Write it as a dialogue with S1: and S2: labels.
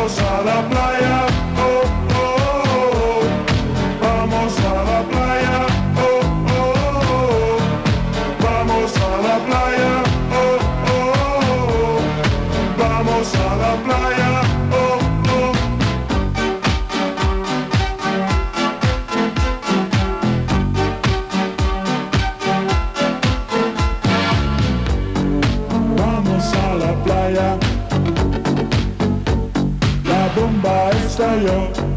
S1: Vamos a la playa, oh, oh, oh. Vamos a la playa, oh, oh, oh. Vamos a la playa, oh, oh, oh. Vamos a la playa, oh, oh. Vamos a la playa. La bomba estalló.